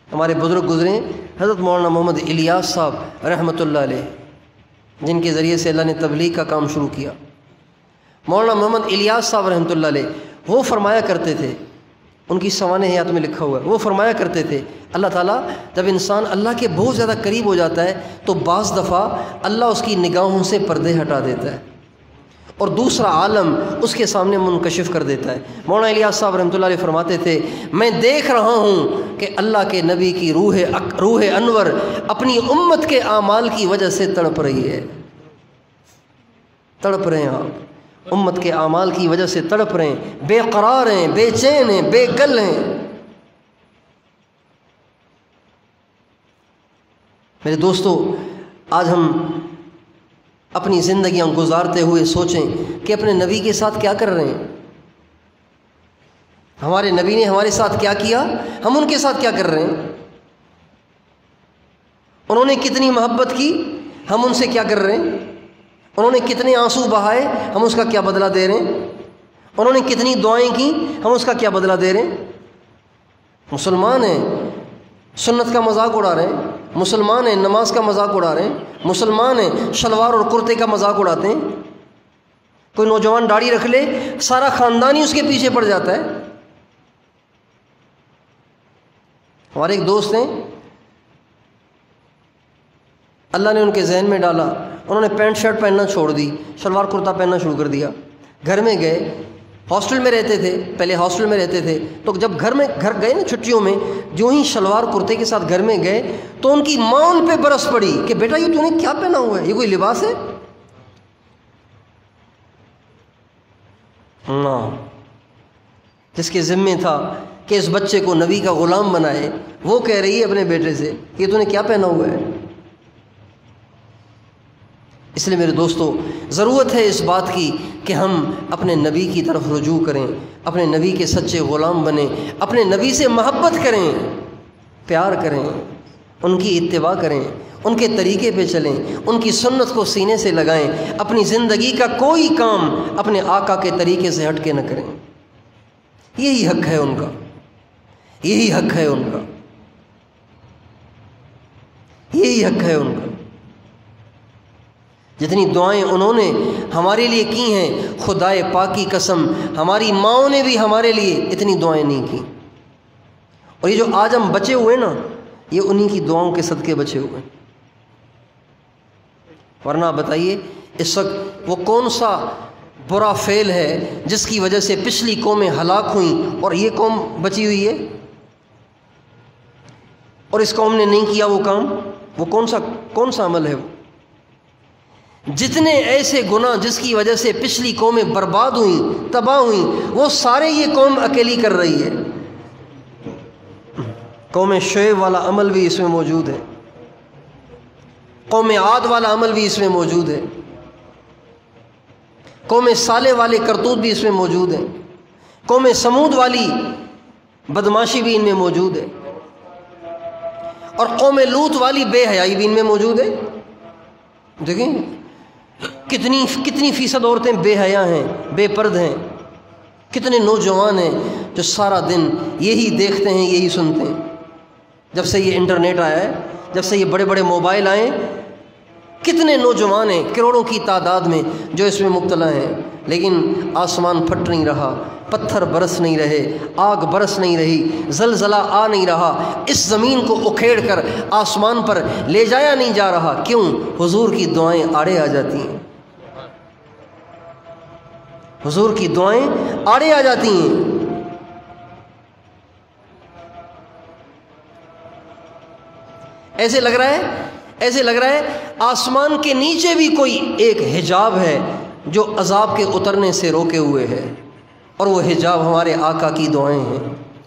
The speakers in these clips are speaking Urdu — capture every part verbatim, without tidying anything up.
ہمارے بزرگ گزرے حضرت مولانا محمد الیاس صاحب رحمۃ اللہ علیہ، جن کے ذریعے سے اللہ نے تبلیغ کا کام شروع کیا۔ مولانا محمد الیاس صاحب رحمۃ اللہ علیہ وہ فرمایا کرتے تھے، ان کی سوانح حیات میں لکھا ہوا ہے، وہ فرمایا کرتے تھے اللہ تعالیٰ جب انسان اللہ کے بہت زیادہ قریب ہو جاتا ہے تو بعض دفعہ اللہ اس کی نگاہوں سے پردے ہٹا دیتا ہے اور دوسرا عالم اس کے سامنے منکشف کر دیتا ہے۔ مولانا الیاس صاحب رحمۃ اللہ علیہ فرماتے تھے میں دیکھ رہا ہوں کہ اللہ کے نبی کی روح روح انور اپنی امت کے اعمال کی وجہ سے تڑپ رہی ہے، تڑپ رہے ہیں آپ، امت کے اعمال کی وجہ سے تڑپ رہے ہیں، بے قرار ہیں، بے چین ہیں، بے گل ہیں۔ میرے دوستو، آج ہم اپنی زندگیاں گزارتے ہوئے سوچیں کہ اپنے نبی کے ساتھ کیا کر رہے ہیں۔ ہمارے نبی نے ہمارے ساتھ کیا کیا، ہم ان کے ساتھ کیا کر رہے ہیں۔ انہوں نے کتنی محبت کی، ہم ان سے کیا کر رہے ہیں۔ انہوں نے کتنے آنسو بہائے، ہم اس کا کیا بدلہ دے رہے ہیں۔ انہوں نے کتنی دعائیں کی، ہم اس کا کیا بدلہ دے رہے ہیں۔ مسلمان ہیں، سنت کا مذاق اڑا رہے ہیں، مسلمان ہیں، نماز کا مذاق اڑا رہے ہیں، مسلمان ہیں، شلوار اور کرتے کا مذاق اڑاتے ہیں۔ کوئی نوجوان داڑھی رکھ لے، سارا خاندان ہی اس کے پیچھے پڑ جاتا ہے۔ ہمارے ایک دوست ہیں، اللہ نے ان کے ذہن میں ڈالا، انہوں نے پینٹ شرٹ پہننا چھوڑ دی، شلوار کرتا پہننا شروع کر دیا۔ گھر میں گئے، ہاسٹل میں رہتے تھے، پہلے ہاسٹل میں رہتے تھے، تو جب گھر میں گھر گئے نا چھٹیوں میں، جو ہی شلوار کرتے کے ساتھ گھر میں گئے تو ان کی ماں ان پہ برس پڑی کہ بیٹا یہ تو نے کیا پہنا ہوا ہے، یہ کوئی لباس ہے؟ نا، جس کے ذمے تھا کہ اس بچے کو نبی کا غلام بنائے، وہ کہہ رہی ہے اپنے بیٹے سے کہ یہ تو نے کیا پہنا ہوا ہے۔ اس لیے میرے دوستو، ضرورت ہے اس بات کی کہ ہم اپنے نبی کی طرف رجوع کریں، اپنے نبی کے سچے غلام بنیں، اپنے نبی سے محبت کریں، پیار کریں، ان کی اتباع کریں، ان کے طریقے پہ چلیں، ان کی سنت کو سینے سے لگائیں، اپنی زندگی کا کوئی کام اپنے آقا کے طریقے سے ہٹ کے نہ کریں۔ یہی حق ہے ان کا، یہی حق ہے ان کا، یہی حق ہے ان کا۔ جتنی دعائیں انہوں نے ہمارے لیے کی ہیں، خدائے پاک کی قسم ہماری ماؤں نے بھی ہمارے لیے اتنی دعائیں نہیں کی۔ اور یہ جو آج ہم بچے ہوئے نا، یہ انہی کی دعاؤں کے صدقے بچے ہوئے۔ ورنہ بتائیے اس وقت وہ کون سا برا فعل ہے جس کی وجہ سے پچھلی قومیں ہلاک ہوئیں اور یہ قوم بچی ہوئی ہے، اور اس قوم نے نہیں کیا وہ کام؟ وہ کون سا کون سا عمل ہے وہ؟ جتنے ایسے گناہ جس کی وجہ سے پچھلی قومیں برباد ہوئیں، تباہ ہوئیں، وہ سارے یہ قوم اکیلی کر رہی ہے۔ قوم شعیب والا عمل بھی اس میں موجود ہے، قوم عاد والا عمل بھی اس میں موجود ہے، قوم صالح والے کرتوت بھی اس میں موجود ہیں، قوم سمود والی بدماشی بھی ان میں موجود ہے، اور قوم لوط والی بے حیائی بھی ان میں موجود ہے۔ دیکھیں کتنی کتنی فیصد عورتیں بے حیا ہیں، بے پرد ہیں، کتنے نوجوان ہیں جو سارا دن یہی دیکھتے ہیں، یہی سنتے ہیں۔ جب سے یہ انٹرنیٹ آیا ہے، جب سے یہ بڑے بڑے موبائل آئے، کتنے نوجوان ہیں کروڑوں کی تعداد میں جو اس میں مبتلا ہیں، لیکن آسمان پھٹ نہیں رہا، پتھر برس نہیں رہے، آگ برس نہیں رہی، زلزلہ آ نہیں رہا، اس زمین کو اکھیڑ کر آسمان پر لے جایا نہیں جا رہا۔ کیوں؟ حضور کی دعائیں آڑے آ جاتی ہیں، حضور کی دعائیں آڑے آ جاتی ہیں۔ ایسے لگ رہا ہے ایسے لگ رہا ہے آسمان کے نیچے بھی کوئی ایک حجاب ہے جو عذاب کے اترنے سے روکے ہوئے ہے، اور وہ حجاب ہمارے آقا کی دعائیں ہیں۔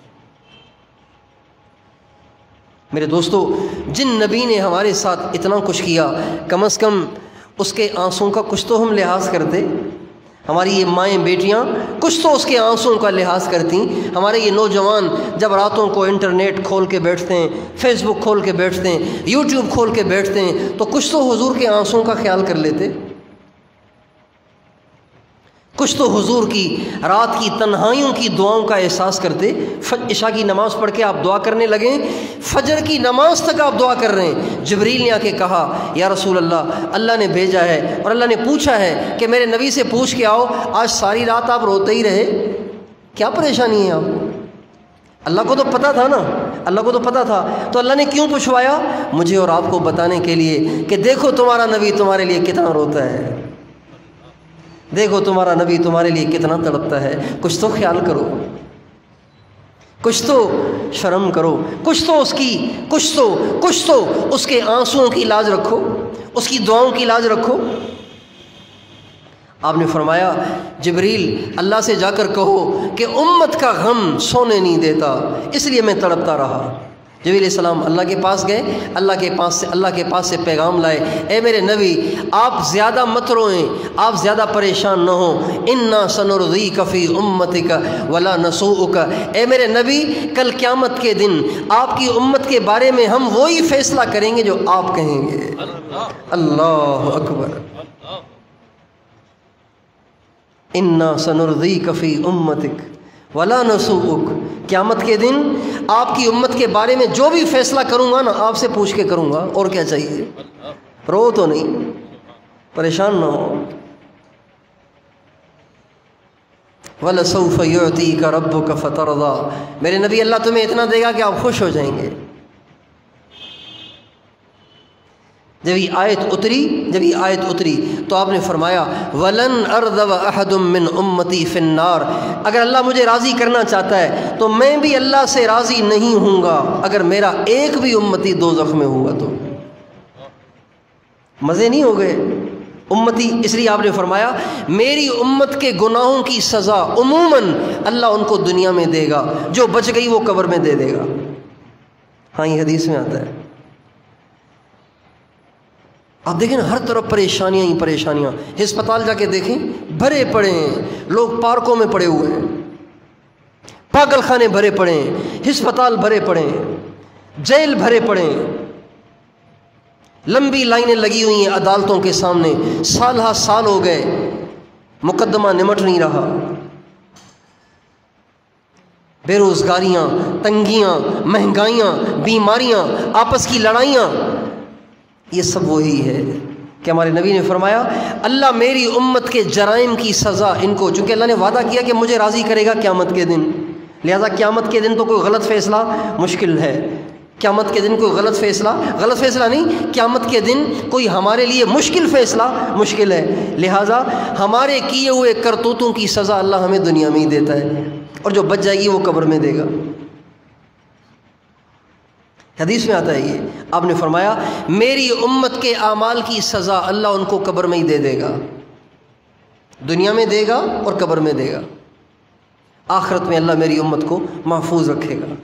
میرے دوستو، جن نبی نے ہمارے ساتھ اتنا کچھ کیا، کم از کم اس کے آنسوں کا کچھ تو ہم لحاظ کرتے۔ ہماری یہ مائیں بیٹیاں کچھ تو اس کے آنسوں کا لحاظ کرتی۔ ہمارے یہ نوجوان جب راتوں کو انٹرنیٹ کھول کے بیٹھتے ہیں، فیس بک کھول کے بیٹھتے ہیں، یوٹیوب کھول کے بیٹھتے ہیں، تو کچھ تو حضور کے آنسوں کا خیال کر لیتے، کچھ تو حضور کی رات کی تنہائیوں کی دعاؤں کا احساس کرتے، عشاء کی نماز پڑھ کے آپ دعا کرنے لگیں، فجر کی نماز تک آپ دعا کر رہے ہیں۔ جبریل نے آ کے کہا یا رسول اللہ، اللہ نے بھیجا ہے اور اللہ نے پوچھا ہے کہ میرے نبی سے پوچھ کے آؤ، آج ساری رات آپ روتے ہی رہے، کیا پریشانی ہے آپ کو؟ اللہ کو تو پتہ تھا نا، اللہ کو تو پتہ تھا، تو اللہ نے کیوں پوچھوایا؟ مجھے اور آپ کو بتانے کے لیے کہ دیکھو تمہارا نبی تمہارے لیے کتنا روتا ہے، دیکھو تمہارا نبی تمہارے لیے کتنا تڑپتا ہے، کچھ تو خیال کرو، کچھ تو شرم کرو، کچھ تو اس کی کچھ تو کچھ تو اس کے آنسوؤں کی لاج رکھو، اس کی دعاؤں کی لاج رکھو۔ آپ نے فرمایا جبریل اللہ سے جا کر کہو کہ امت کا غم سونے نہیں دیتا، اس لیے میں تڑپتا رہا۔ جبریل علیہ السلام اللہ کے پاس گئے، اللہ کے پاس سے اللہ کے پاس سے پیغام لائے، اے میرے نبی آپ زیادہ مت روئیں، آپ زیادہ پریشان نہ ہوں، انا سنرضیک فی امتک ولا نسوءک، اے میرے نبی کل قیامت کے دن آپ کی امت کے بارے میں ہم وہی فیصلہ کریں گے جو آپ کہیں گے۔ اللہ اکبر، انا سنرضیک فی امتک ولا نسوءک، قیامت کے دن آپ کی امت کے بارے میں جو بھی فیصلہ کروں گا نا آپ سے پوچھ کے کروں گا، اور کیا چاہیے؟ رو تو نہیں، پریشان نہ ہو۔ وَلَسَوْفَ يُعْطِيكَ رَبُّكَ فَتَرْضَىٰ، میرے نبی اللہ تمہیں اتنا دے گا کہ آپ خوش ہو جائیں گے۔ جب یہ آیت اتری جب یہ آیت اتری تو آپ نے فرمایا وَلَنْ أَرْضَوَ أَحَدٌ مِّنْ أُمَّتِي فِي النَّارِ، اگر اللہ مجھے راضی کرنا چاہتا ہے تو میں بھی اللہ سے راضی نہیں ہوں گا اگر میرا ایک بھی امتی دوزخ میں ہوگا تو۔ مزے نہیں ہو گئے؟ امتی، اس لیے آپ نے فرمایا میری امت کے گناہوں کی سزا عموماً اللہ ان کو دنیا میں دے گا، جو بچ گئی وہ قبر میں دے دے گا۔ ہاں یہ حدیث میں آتا ہے۔ آپ دیکھیں نا، ہر طرف پریشانیاں ہی پریشانیاں، ہسپتال جا کے دیکھیں بھرے پڑے ہیں، لوگ پارکوں میں پڑے ہوئے ہیں، پاگل خانے بھرے پڑے ہیں، ہسپتال بھرے پڑے ہیں، جیل بھرے پڑے ہیں، لمبی لائنیں لگی ہوئی ہیں عدالتوں کے سامنے، سال ہا سال ہو گئے، مقدمہ نمٹ نہیں رہا۔ بے روزگاریاں، تنگیاں، مہنگائیاں، بیماریاں، آپس کی لڑائیاں، یہ سب وہی ہے کہ ہمارے نبی نے فرمایا اللہ میری امت کے جرائم کی سزا ان کو، چونکہ اللہ نے وعدہ کیا کہ مجھے راضی کرے گا قیامت کے دن، لہذا قیامت کے دن تو کوئی غلط فیصلہ مشکل ہے، قیامت کے دن کوئی غلط فیصلہ غلط فیصلہ نہیں قیامت کے دن کوئی ہمارے لیے مشکل فیصلہ مشکل ہے، لہذا ہمارے کیے ہوئے کرتوتوں کی سزا اللہ ہمیں دنیا میں ہی دیتا ہے، اور جو بچ جائے گی وہ قبر میں دے گا۔ حدیث میں آتا ہے یہ، آپ نے فرمایا میری امت کے اعمال کی سزا اللہ ان کو قبر میں ہی دے دے گا، دنیا میں دے گا اور قبر میں دے گا، آخرت میں اللہ میری امت کو محفوظ رکھے گا۔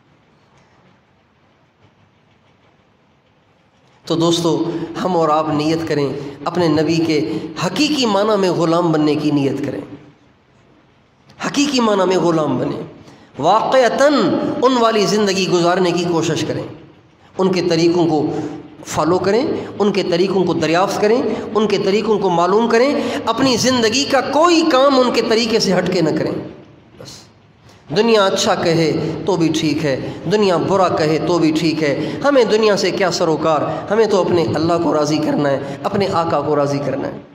تو دوستو ہم اور آپ نیت کریں، اپنے نبی کے حقیقی معنی میں غلام بننے کی نیت کریں، حقیقی معنی میں غلام بنیں، واقعتاً ان والی زندگی گزارنے کی کوشش کریں، ان کے طریقوں کو فالو کریں، ان کے طریقوں کو دریافت کریں، ان کے طریقوں کو معلوم کریں، اپنی زندگی کا کوئی کام ان کے طریقے سے ہٹ کے نہ کریں۔ بس دنیا اچھا کہے تو بھی ٹھیک ہے، دنیا برا کہے تو بھی ٹھیک ہے، ہمیں دنیا سے کیا سروکار، ہمیں تو اپنے اللہ کو راضی کرنا ہے، اپنے آقا کو راضی کرنا ہے۔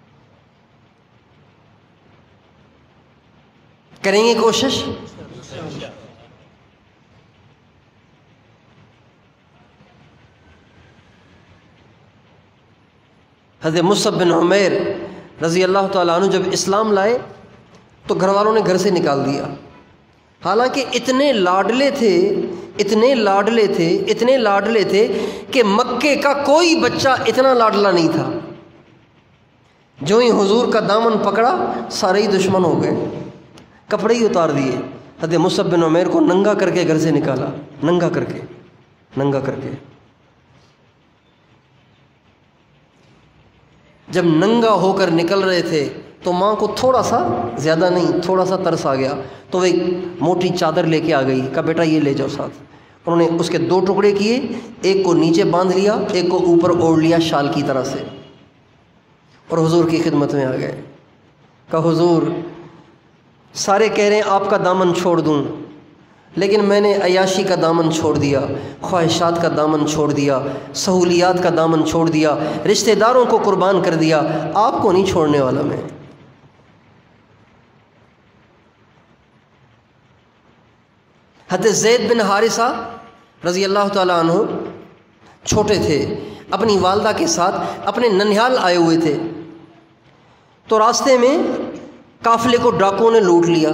کریں گے کوشش؟ حضرت مصعب بن عمیر رضی اللہ تعالیٰ عنہ جب اسلام لائے تو گھر والوں نے گھر سے نکال دیا، حالانکہ اتنے لاڈلے تھے اتنے لاڈلے تھے اتنے لاڈلے تھے کہ مکے کا کوئی بچہ اتنا لاڈلا نہیں تھا، جو ہی حضور کا دامن پکڑا سارے ہی دشمن ہو گئے، کپڑے ہی اتار دیے، حضرت مصعب بن عمیر کو ننگا کر کے گھر سے نکالا، ننگا کر کے ننگا کر کے جب ننگا ہو کر نکل رہے تھے تو ماں کو تھوڑا سا، زیادہ نہیں، تھوڑا سا ترس آ گیا، تو وہ ایک موٹی چادر لے کے آ گئی، کہا بیٹا یہ لے جاؤ ساتھ۔ انہوں نے اس کے دو ٹکڑے کیے، ایک کو نیچے باندھ لیا، ایک کو اوپر اوڑھ لیا شال کی طرح سے، اور حضور کی خدمت میں آ گئے۔ کہ حضور سارے کہہ رہے ہیں آپ کا دامن چھوڑ دوں، لیکن میں نے عیاشی کا دامن چھوڑ دیا، خواہشات کا دامن چھوڑ دیا، سہولیات کا دامن چھوڑ دیا، رشتہ داروں کو قربان کر دیا، آپ کو نہیں چھوڑنے والا میں۔ حضرت زید بن حارثہ رضی اللہ تعالیٰ عنہ چھوٹے تھے، اپنی والدہ کے ساتھ اپنے ننھیال آئے ہوئے تھے، تو راستے میں قافلے کو ڈاکوؤں نے لوٹ لیا،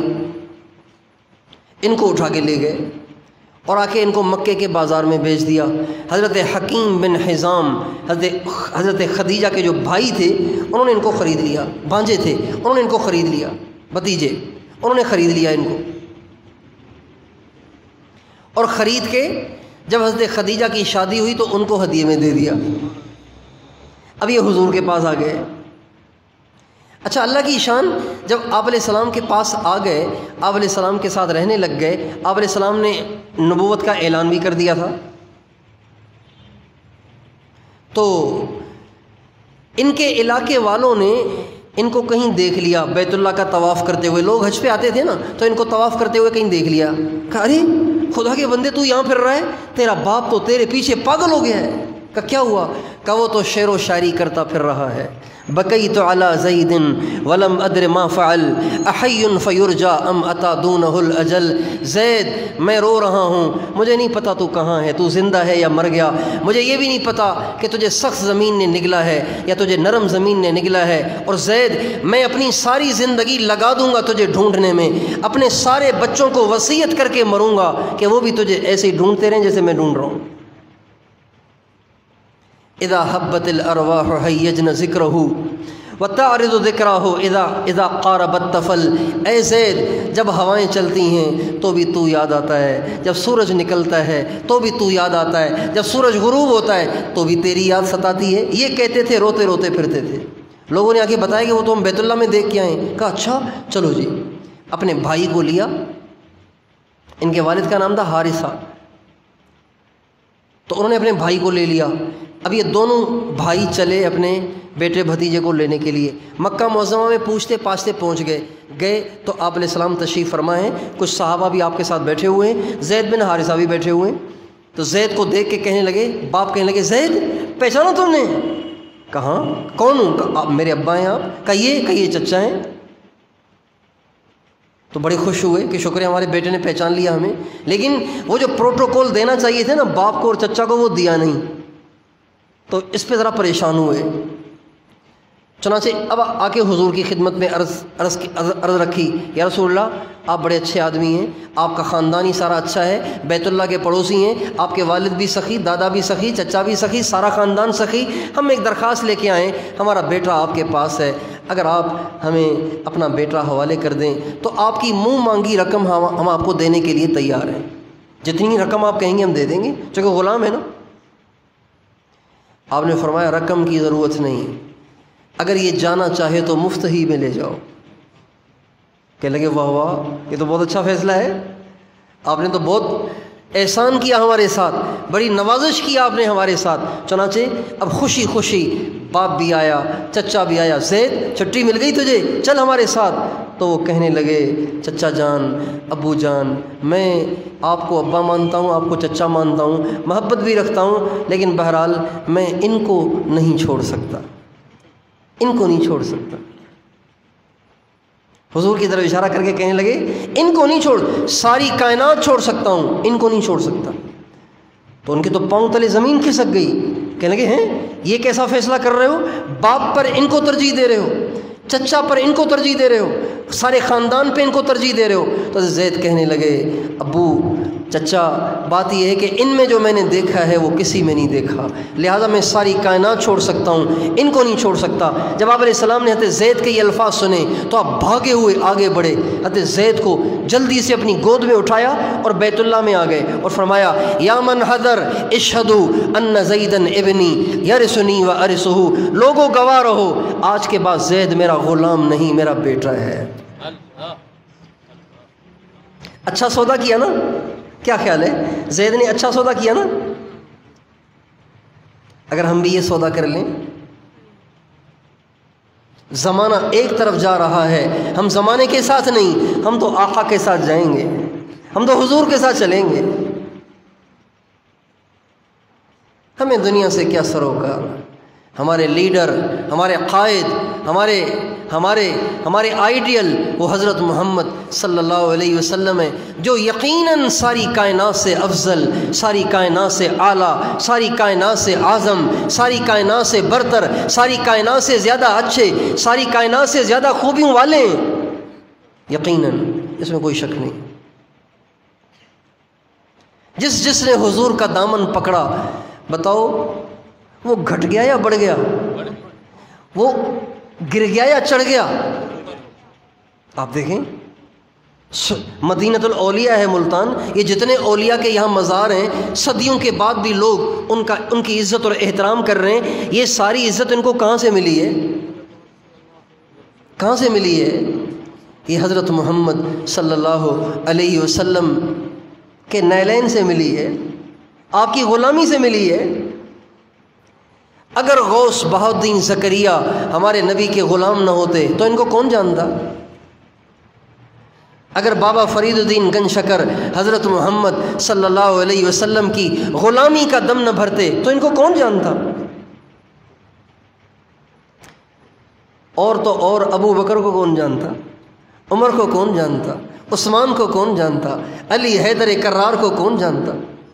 ان کو اٹھا کے لے گئے اور آ کے ان کو مکے کے بازار میں بیچ دیا۔ حضرت حکیم بن حزام حضرت حضرت خدیجہ کے جو بھائی تھے انہوں نے ان کو خرید لیا، بھانجے تھے انہوں نے ان کو خرید لیا، بھتیجے انہوں نے خرید لیا ان کو، اور خرید کے جب حضرت خدیجہ کی شادی ہوئی تو ان کو ہدیے میں دے دیا۔ اب یہ حضور کے پاس آ گئے۔ اچھا، اللہ کی شان، جب آپ علیہ السلام کے پاس آ گئے، آپ علیہ السلام کے ساتھ رہنے لگ گئے، آپ علیہ السلام نے نبوت کا اعلان بھی کر دیا تھا، تو ان کے علاقے والوں نے ان کو کہیں دیکھ لیا بیت اللہ کا طواف کرتے ہوئے، لوگ حج پہ آتے تھے نا تو ان کو طواف کرتے ہوئے کہیں دیکھ لیا، کہا ارے خدا کے بندے تو یہاں پھر رہا ہے، تیرا باپ تو تیرے پیچھے پاگل ہو گیا ہے۔ کہ کیا ہوا؟ کہ وہ تو شعر و شاعری کرتا پھر رہا ہے، بکیت علی زید ولم ادر ما فعل احی فیرجا ام اتا دونہ الاجل، زید میں رو رہا ہوں، مجھے نہیں پتا تو کہاں ہے، تو زندہ ہے یا مر گیا، مجھے یہ بھی نہیں پتا کہ تجھے سخت زمین نے نگلا ہے یا تجھے نرم زمین نے نگلا ہے، اور زید میں اپنی ساری زندگی لگا دوں گا تجھے ڈھونڈنے میں، اپنے سارے بچوں کو وصیت کر کے مروں گا کہ وہ بھی تجھے ایسے ہی ڈھونڈتے رہیں جیسے میں ڈھونڈ رہا ہوں۔ اذا حبت الارواح حیجن ذکرہ وتعرض ذکرہ اذا اذا قارب الطفل، اے زید جب ہوائیں چلتی ہیں تو بھی تو یاد آتا ہے، جب سورج نکلتا ہے تو بھی تو یاد آتا ہے، جب سورج غروب ہوتا ہے تو بھی تیری یاد ستاتی ہے۔ یہ کہتے تھے، روتے روتے پھرتے تھے۔ لوگوں نے آ کے بتایا کہ وہ تو ہم بیت اللہ میں دیکھ کے آئے۔ کہا اچھا چلو جی۔ اپنے بھائی کو لیا، ان کے والد کا نام تھا حارثہ، تو انہوں نے اپنے بھائی کو لے لیا۔ اب یہ دونوں بھائی چلے اپنے بیٹے بھتیجے کو لینے کے لیے، مکہ معظمہ میں پوچھتے پاچھتے پہنچ گئے گئے تو آپ علیہ السلام تشریف فرما ہیں، کچھ صحابہ بھی آپ کے ساتھ بیٹھے ہوئے ہیں، زید بن حارثہ بھی بیٹھے ہوئے ہیں۔ تو زید کو دیکھ کے کہنے لگے، باپ کہنے لگے زید پہچانا تم نے؟ کہاں کون ہوں؟ کہا میرے ابا ہیں آپ۔ کہا یہ کہ یہ چچا ہیں۔ تو بڑے خوش ہوئے کہ شکر ہے ہمارے بیٹے نے پہچان لیا ہمیں، لیکن وہ جو پروٹوکول دینا چاہیے تھے نا باپ کو اور چچا کو، وہ دیا نہیں، تو اس پہ ذرا پریشان ہوئے۔ چنانچہ اب آ کے حضور کی خدمت میں عرض عرض عرض رکھی، یا رسول اللہ آپ بڑے اچھے آدمی ہیں، آپ کا خاندان ہی سارا اچھا ہے، بیت اللہ کے پڑوسی ہیں، آپ کے والد بھی سخی، دادا بھی سخی، چچا بھی سخی، سارا خاندان سخی، ہم ایک درخواست لے کے آئیں، ہمارا بیٹا آپ کے پاس ہے، اگر آپ ہمیں اپنا بیٹا حوالے کر دیں تو آپ کی منہ مانگی رقم ہم آپ کو دینے کے لیے تیار ہیں، جتنی رقم آپ کہیں گے ہم دے دیں گے، چونکہ غلام ہے نا۔ آپ نے فرمایا رقم کی ضرورت نہیں، اگر یہ جانا چاہے تو مفت ہی میں لے جاؤ۔ کہنے لگے واہ واہ یہ تو بہت اچھا فیصلہ ہے، آپ نے تو بہت احسان کیا ہمارے ساتھ، بڑی نوازش کی آپ نے ہمارے ساتھ۔ چنانچہ اب خوشی خوشی باپ بھی آیا، چچا بھی آیا، زید چھٹی مل گئی تجھے، چل ہمارے ساتھ۔ تو وہ کہنے لگے چچا جان، ابو جان، میں آپ کو ابا مانتا ہوں، آپ کو چچا مانتا ہوں، محبت بھی رکھتا ہوں، لیکن بہرحال میں ان کو نہیں چھوڑ سکتا، ان کو نہیں چھوڑ سکتا۔ حضور کی طرف اشارہ کر کے کہنے لگے ان کو نہیں چھوڑ، ساری کائنات چھوڑ سکتا ہوں، ان کو نہیں چھوڑ سکتا۔ تو ان کے تو پاؤں تلے زمین کھسک گئی، کہنے لگے ہیں یہ کیسا فیصلہ کر رہے ہو، باپ پر ان کو ترجیح دے رہے ہو، چچا پر ان کو ترجیح دے رہے ہو، سارے خاندان پہ ان کو ترجیح دے رہے ہو۔ تو زید کہنے لگے ابو چچا بات یہ ہے کہ ان میں جو میں نے دیکھا ہے وہ کسی میں نہیں دیکھا، لہٰذا میں ساری کائنات چھوڑ سکتا ہوں، ان کو نہیں چھوڑ سکتا۔ جب آپ علیہ السلام نے حضرت زید کے یہ الفاظ سنے تو آپ بھاگے ہوئے آگے بڑھے، حضرت زید کو جلدی سے اپنی گود میں اٹھایا اور بیت اللہ میں آ گئے اور فرمایا یا من حضر اشہدوا ان زیدن ابنی یرثنی و ارثہ، لوگوں گواہ رہو آج کے بعد زید میرا غلام نہیں، میرا بیٹا ہے۔ اچھا سودا کیا نا؟ کیا خیال ہے زید نے اچھا سودا کیا نا؟ اگر ہم بھی یہ سودا کر لیں زمانہ ایک طرف جا رہا ہے، ہم زمانے کے ساتھ نہیں، ہم تو آقا کے ساتھ جائیں گے، ہم تو حضور کے ساتھ چلیں گے۔ ہمیں دنیا سے کیا سروکار؟ ہمارے لیڈر، ہمارے قائد، ہمارے ہمارے ہمارے آئیڈیل وہ حضرت محمد صلی اللہ علیہ وسلم ہے، جو یقیناً ساری کائنات سے افضل، ساری کائنات سے اعلیٰ، ساری کائنات سے اعظم، ساری کائنات سے برتر، ساری کائنات سے زیادہ اچھے، ساری کائنات سے زیادہ خوبیوں والے ہیں، یقیناً اس میں کوئی شک نہیں۔ جس جس نے حضور کا دامن پکڑا، بتاؤ وہ گھٹ گیا یا بڑھ گیا؟ وہ گر گیا یا چڑھ گیا؟ آپ دیکھیں، مدینۃ الاولیاء ہے ملتان، یہ جتنے اولیاء کے یہاں مزار ہیں، صدیوں کے بعد بھی لوگ ان کا ان کی عزت اور احترام کر رہے ہیں۔ یہ ساری عزت ان کو کہاں سے ملی ہے؟ کہاں سے ملی ہے؟ یہ حضرت محمد صلی اللہ علیہ وسلم کے نیلین سے ملی ہے، آپ کی غلامی سے ملی ہے۔ اگر غوث بہاؤالدین زکریا ہمارے نبی کے غلام نہ ہوتے تو ان کو کون جانتا؟ اگر بابا فرید الدین گنج شکر حضرت محمد صلی اللہ علیہ وسلم کی غلامی کا دم نہ بھرتے تو ان کو کون جانتا؟ اور تو اور ابو بکر کو کون جانتا؟ عمر کو کون جانتا؟ عثمان کو کون جانتا؟ علی حیدر کرار کو کون جانتا؟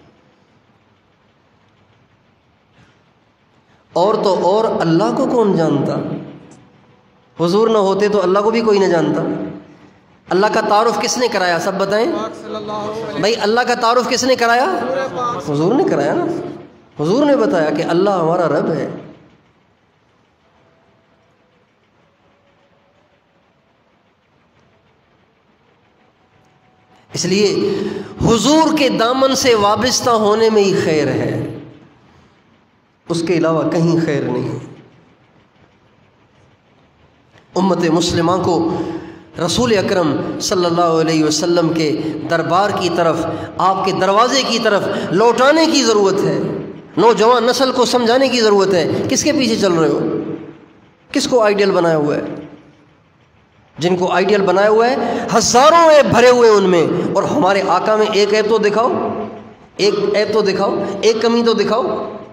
اور تو اور اللہ کو کون جانتا؟ حضور نہ ہوتے تو اللہ کو بھی کوئی نہ جانتا۔ اللہ کا تعارف کس نے کرایا؟ سب بتائیں بھائی، اللہ کا تعارف کس نے کرایا؟ حضور نے کرایا نا۔ حضور نے بتایا کہ اللہ ہمارا رب ہے۔ اس لیے حضور کے دامن سے وابستہ ہونے میں ہی خیر ہے، اس کے علاوہ کہیں خیر نہیں۔ امت مسلمہ کو رسول اکرم صلی اللہ علیہ وسلم کے دربار کی طرف، آپ کے دروازے کی طرف لوٹانے کی ضرورت ہے۔ نوجوان نسل کو سمجھانے کی ضرورت ہے، کس کے پیچھے چل رہے ہو؟ کس کو آئیڈیل بنایا ہوا ہے؟ جن کو آئیڈیل بنایا ہوا ہے ہزاروں عیب بھرے ہوئے ان میں، اور ہمارے آقا میں ایک عیب تو دکھاؤ، ایک عیب تو دکھاؤ، ایک کمی تو دکھاؤ۔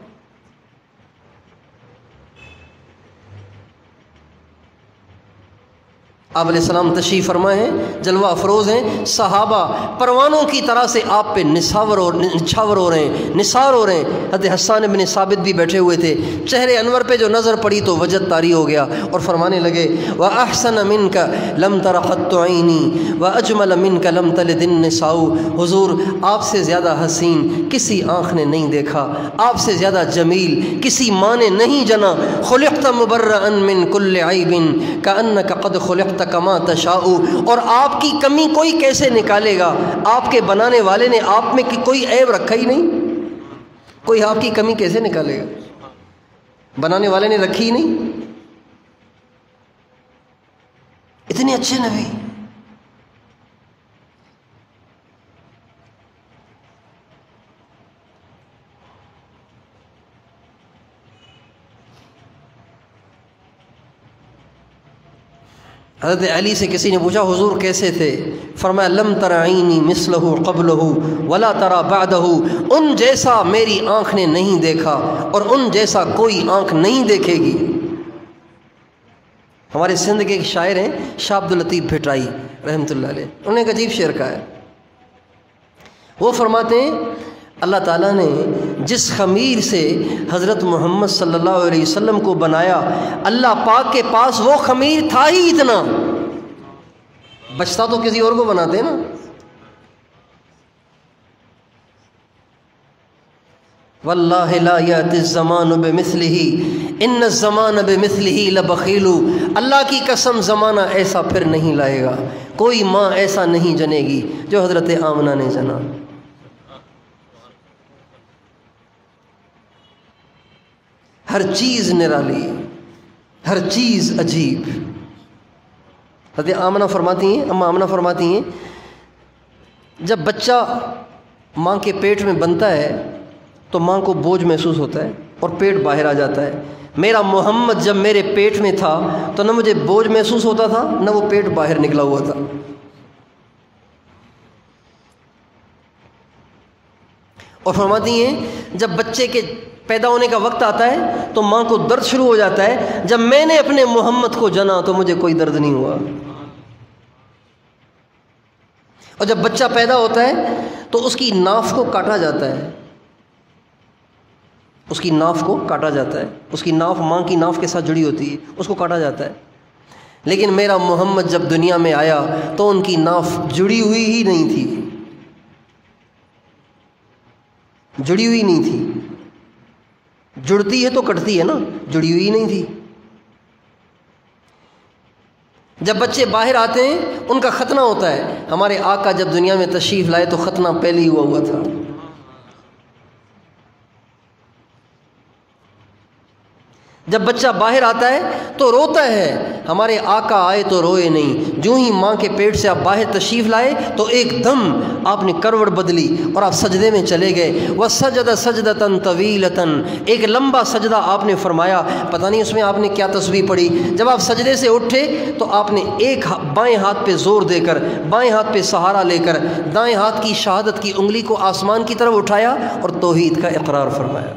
آپ علیہ السلام تشریف فرمائے ہیں، جلوہ افروز ہیں، صحابہ پروانوں کی طرح سے آپ پہ نصاور اور نچھاور ہو رہے ہیں، نثار ہو رہے ہیں۔ حضرت حسان بن ثابت بھی بیٹھے ہوئے تھے، چہرے انور پہ جو نظر پڑی تو وجد طاری ہو گیا، اور فرمانے لگے وَأَحْسَنَ مِنْكَ لَمْ تَرَ قَطُّ عَيْنِي وَأَجْمَلَ مِنْكَ لَمْ تَلِدِ النِّسَاءُ۔ حضور، آپ سے زیادہ حسین کسی آنکھ نے نہیں دیکھا، آپ سے زیادہ جمیل کسی ماں نے نہیں جنا۔ خُلِقْتَ مُبَرَّأً مِنْ كُلِّ عَيْبٍ كَأَنَّكَ قَدْ خُلِقْتَ کما تشاء۔ اور آپ کی کمی کوئی کیسے نکالے گا؟ آپ کے بنانے والے نے آپ میں کوئی عیب رکھا ہی نہیں، کوئی آپ کی کمی کیسے نکالے گا؟ بنانے والے نے رکھی ہی نہیں۔ اتنے اچھے نبی، حضرت علی سے کسی نے پوچھا حضور کیسے تھے؟ فرمایا لم تر عینی مثلہ قبلہ ولا ترى بعدہ۔ ان جیسا میری آنکھ نے نہیں دیکھا اور ان جیسا کوئی آنکھ نہیں دیکھے گی۔ ہمارے سندھ کے ایک شاعر ہیں شاہ عبد اللطیف بھٹائی رحمۃ اللہ علیہ، انہوں نے ایک عجیب شعر کہا ہے۔ وہ فرماتے ہیں اللہ تعالیٰ نے جس خمیر سے حضرت محمد صلی اللہ علیہ وسلم کو بنایا، اللہ پاک کے پاس وہ خمیر تھا ہی اتنا، بچتا تو کسی اور کو بناتے نا۔ واللہ لا یأتی الزمان بمثلہ ان الزمان بمثلہ لبخیل۔ اللہ کی قسم زمانہ ایسا پھر نہیں لائے گا، کوئی ماں ایسا نہیں جنے گی جو حضرت آمنہ نے جنا۔ ہر چیز نرالی، ہر چیز عجیب۔ حضرت آمنہ فرماتی ہیں، اما آمنہ فرماتی ہیں جب بچہ ماں کے پیٹ میں بنتا ہے تو ماں کو بوجھ محسوس ہوتا ہے اور پیٹ باہر آ جاتا ہے، میرا محمد جب میرے پیٹ میں تھا تو نہ مجھے بوجھ محسوس ہوتا تھا نہ وہ پیٹ باہر نکلا ہوا تھا۔ اور فرماتی ہیں جب بچے کے پیدا ہونے کا وقت آتا ہے تو ماں کو درد شروع ہو جاتا ہے، جب میں نے اپنے محمد کو جنا تو مجھے کوئی درد نہیں ہوا۔ اور جب بچہ پیدا ہوتا ہے تو اس کی ناف کو کاٹا جاتا ہے، اس کی ناف کو کاٹا جاتا ہے، اس کی ناف ماں کی ناف کے ساتھ جڑی ہوتی ہے، اس کو کاٹا جاتا ہے۔ لیکن میرا محمد جب دنیا میں آیا تو ان کی ناف جڑی ہوئی ہی نہیں تھی، جڑی ہوئی نہیں تھی۔ جڑتی ہے تو کٹتی ہے نا، جڑی ہوئی نہیں تھی۔ جب بچے باہر آتے ہیں ان کا ختنہ ہوتا ہے، ہمارے آقا جب دنیا میں تشریف لائے تو ختنہ پہلے ہی ہوا ہوا تھا۔ جب بچہ باہر آتا ہے تو روتا ہے، ہمارے آقا آئے تو روئے نہیں، جو ہی ماں کے پیٹ سے آپ باہر تشریف لائے تو ایک دم آپ نے کروٹ بدلی اور آپ سجدے میں چلے گئے۔ وَسَجَدَ سَجْدَةً طَوِيلَةً، ایک لمبا سجدہ آپ نے فرمایا، پتہ نہیں اس میں آپ نے کیا تسبیح پڑھی۔ جب آپ سجدے سے اٹھے تو آپ نے ایک بائیں ہاتھ پہ زور دے کر، بائیں ہاتھ پہ سہارا لے کر، دائیں ہاتھ کی شہادت کی انگلی کو آسمان کی طرف اٹھایا اور توحید کا اقرار فرمایا۔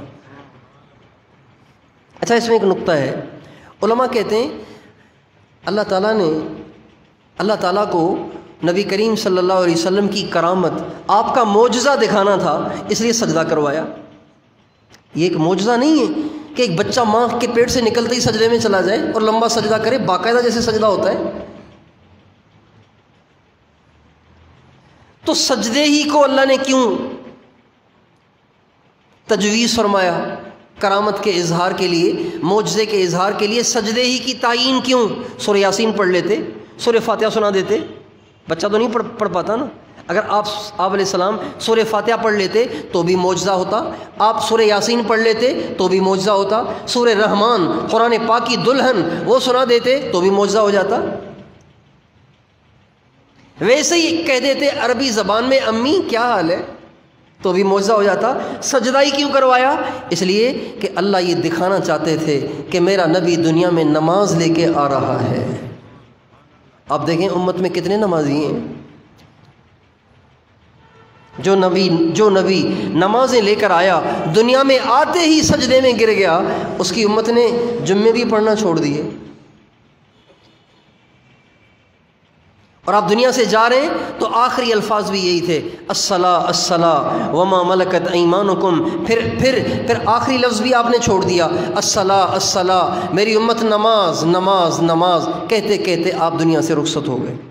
اچھا، اس میں ایک نقطہ ہے، علماء کہتے ہیں اللہ تعالیٰ نے اللہ تعالیٰ کو نبی کریم صلی اللہ علیہ وسلم کی کرامت، آپ کا معجزہ دکھانا تھا، اس لیے سجدہ کروایا۔ یہ ایک معجزہ نہیں ہے کہ ایک بچہ ماں کے پیٹ سے نکلتے ہی سجدے میں چلا جائے اور لمبا سجدہ کرے، باقاعدہ جیسے سجدہ ہوتا ہے۔ تو سجدے ہی کو اللہ نے کیوں تجویز فرمایا؟ کرامت کے اظہار کے لیے، معجزے کے اظہار کے لیے سجدے ہی کی تعیین کیوں؟ سورہ یاسین پڑھ لیتے، سورہ فاتحہ سنا دیتے، بچہ تو نہیں پڑھ پڑھ پاتا نا۔ اگر آپ آپ علیہ السلام سورہ فاتحہ پڑھ لیتے تو بھی معجزہ ہوتا، آپ سورہ یاسین پڑھ لیتے تو بھی معجزہ ہوتا، سورہ رحمان قرآن پاک کی دلہن وہ سنا دیتے تو بھی معجزہ ہو جاتا۔ ویسے ہی کہہ دیتے عربی زبان میں امی کیا حال ہے تو بھی معجزہ ہو جاتا۔ سجدہ ہی کیوں کروایا؟ اس لیے کہ اللہ یہ دکھانا چاہتے تھے کہ میرا نبی دنیا میں نماز لے کے آ رہا ہے۔ آپ دیکھیں امت میں کتنے نمازی ہیں، جو نبی جو نبی نمازیں لے کر آیا دنیا میں آتے ہی سجدے میں گر گیا، اس کی امت نے جمعے بھی پڑھنا چھوڑ دیے۔ اور آپ دنیا سے جا رہے ہیں تو آخری الفاظ بھی یہی تھے، الصلاۃ الصلاۃ وما ملکت ایمانکم، پھر پھر پھر آخری لفظ بھی آپ نے چھوڑ دیا، الصلاۃ الصلاۃ، میری امت نماز نماز نماز، کہتے کہتے آپ دنیا سے رخصت ہو گئے۔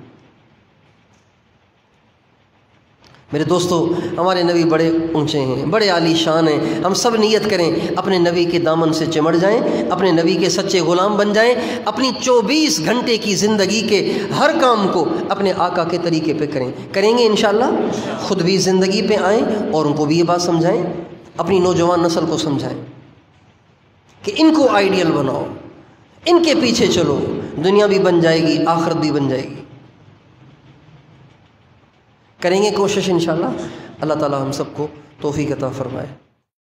میرے دوستو، ہمارے نبی بڑے اونچے ہیں، بڑے عالی شان ہیں۔ ہم سب نیت کریں اپنے نبی کے دامن سے چمٹ جائیں، اپنے نبی کے سچے غلام بن جائیں، اپنی چوبیس گھنٹے کی زندگی کے ہر کام کو اپنے آقا کے طریقے پہ کریں کریں گے انشاءاللہ، خود بھی زندگی پہ آئیں اور ان کو بھی یہ بات سمجھائیں، اپنی نوجوان نسل کو سمجھائیں کہ ان کو آئیڈیل بناؤ، ان کے پیچھے چلو، دنیا بھی بن جائے گی، آخرت بھی بن جائے گی۔ کریں گے کوشش انشاءاللہ، اللہ تعالی ہم سب کو توفیق عطا فرمائے۔